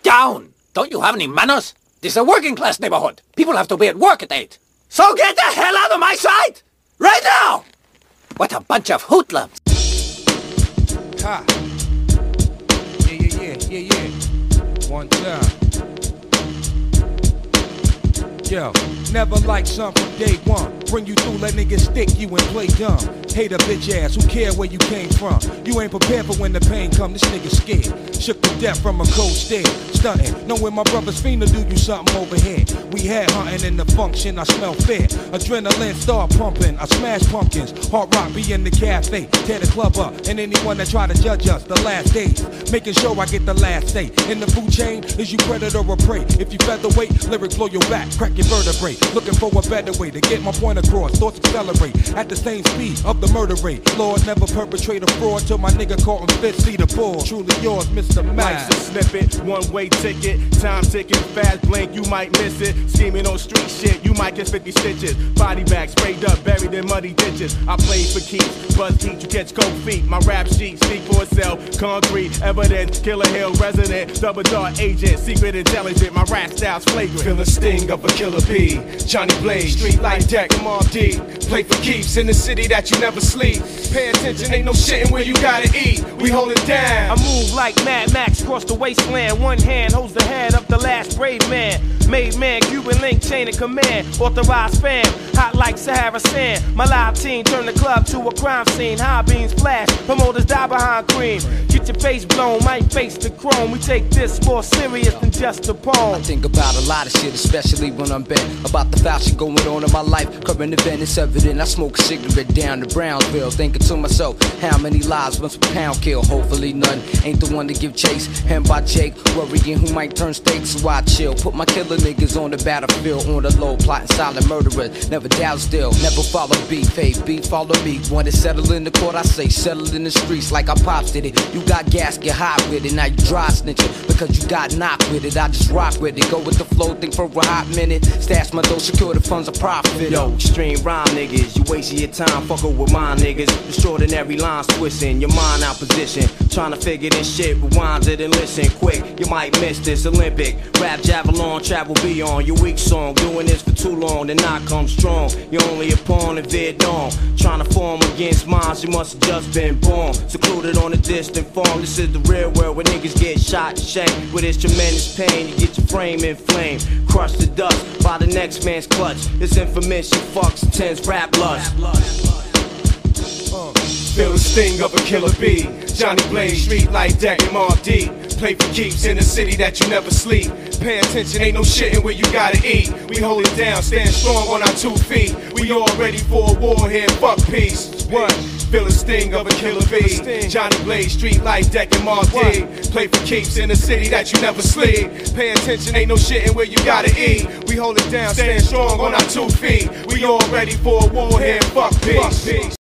down! Don't you have any manners? This is a working class neighborhood. People have to be at work at 8. So get the hell out of my sight! Right now! What a bunch of hoodlums! Ha! Yeah. One time. Yo, never like something from day one. Bring you through, let niggas stick you and play dumb. Hate a bitch ass, who care where you came from? You ain't prepared for when the pain come, this nigga scared. Shook to death from a cold stare. Stunting, knowing my brother's fiend to do you something over here. We had hunting in the function, I smell fear. Adrenaline start pumping, I smash pumpkins. Hard rock be in the cafe, tear the club up. And anyone that try to judge us, the last days. Making sure I get the last say. In the food chain, is you predator or prey? If you featherweight, lyrics blow your back, crack your vertebrae. Looking for a better way to get my point across. Thoughts accelerate at the same speed of the murder rate. Lord, never perpetrate a fraud till my nigga caught him fit. See the ball. Truly yours, Mr. Max. Life's a snippet, one-way ticket. Time ticking, fast blink, you might miss it. Scheming on street shit, you might get 50 stitches. Body bag sprayed up, buried in muddy ditches. I played for keeps, buzz heat, you catch cold feet. My rap sheet speak for itself. Concrete, evidence, Killer Hill resident, double dart agent, secret intelligent. My rap style's flagrant. Feel the sting of a killer bee. Johnny Blaze, Streetlife deck, Mobb D. Play for keeps in the city that you never sleep. Pay attention, ain't no shitting where you gotta eat. We hold it down. I move like Mad Max across the wasteland. One hand holds the head of the last brave man. Made man, Cuban link, chain of command. Authorized fam, hot like Sahara sand. My live team turn the club to a crime scene. High beams flash, promoters die behind cream. Get your face blown, might face the chrome. We take this more serious than just a poem. I think about a lot of shit, especially when I'm bent. About the foul shit going on in my life. Current event is evident. I smoke a cigarette down to Brownsville, thinking to myself, how many lives must a pound kill? Hopefully none. Ain't the one to give chase. Hemmed by Jake, worrying who might turn stakes. So I chill, put my killer niggas on the battlefield, on the low, plotting silent murderers. Never doubt still, never follow beef. Hey, beef, follow me. Want to settle in the court, I say settle in the streets like I pops did it. You got gas, get hot with it. Now you dry snitching because you got knocked with it. I just rock with it, go with the flow, think for a hot minute. Stash my dough, secure the funds, of profit. Yo, extreme rhyme niggas, you wasting your time fucking with my niggas. Extraordinary lines twisting, your mind out position. Trying to figure this shit, rewind it and listen quick. You might miss this Olympic. Rap javelin, travel beyond your weak song. Doing this for too long, then I come strong. You're only a pawn in Vietnam. Trying to form against minds, you must have just been born. Secluded on a distant farm. This is the real world where niggas get shot and shanked. With this tremendous pain, you get your frame inflamed. Crushed to dust by the next man's clutch. This information fucks intense rap lust. Feel the sting of a killer bee. Johnny Blaze, Streetlife deck, and Mobb D. Play for keeps in the city that you never sleep. Pay attention, ain't no shitting where you gotta eat. We hold it down, stand strong on our 2 feet. We all ready for a war here, fuck peace. What? Feel the sting of a killer bee. Johnny Blaze, Streetlife deck, and Mobb D. Play for keeps in the city that you never sleep. Pay attention, ain't no shitting where you gotta eat. We hold it down, stand strong on our 2 feet. We all ready for a war here, fuck peace.